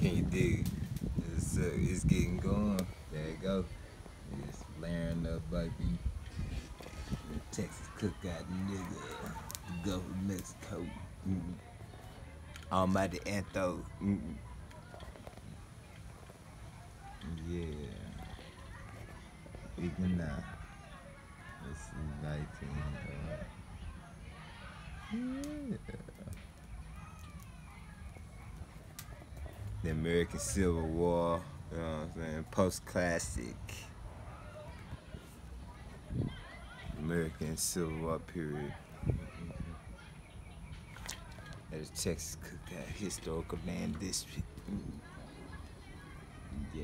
Can you dig? It's getting going. There you go. It's layering up, baby. The Texas cookout nigga. Go from Mexico. Almighty Antho. Yeah. Even now. This is 19. Yeah. The American Civil War, you know what I'm saying? Post-classic. American Civil War period. At the Texas Cookout Historical Land District. Yeah.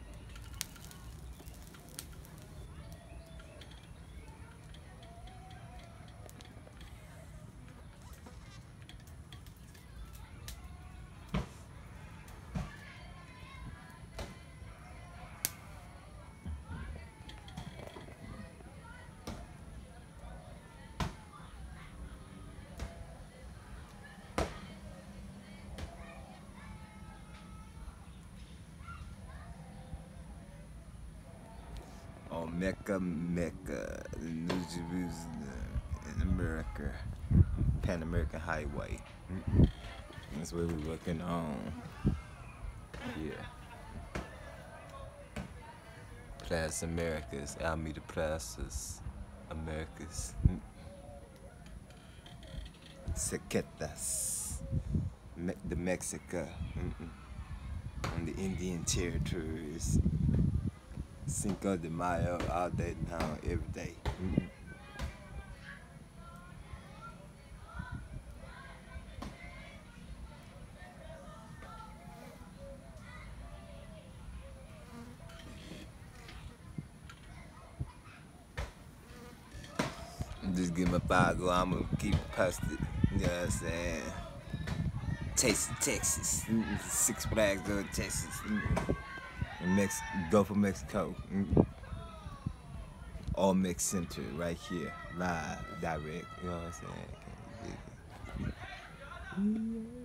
Oh, Mecca, New Jerusalem in America, Pan American Highway. That's what we're working on. Yeah. Plaza Americas, Alameda Plazas, Americas. Sequetas, the Mexica, on the Indian territories. Cinco de Mayo, all day now, every day. Just get my fire go, I'm gonna keep it posted. You know what I'm saying? Taste of Texas. Six Flags of Texas. And Gulf of Mexico. All mixed center right here. Live, direct. You know what I'm saying?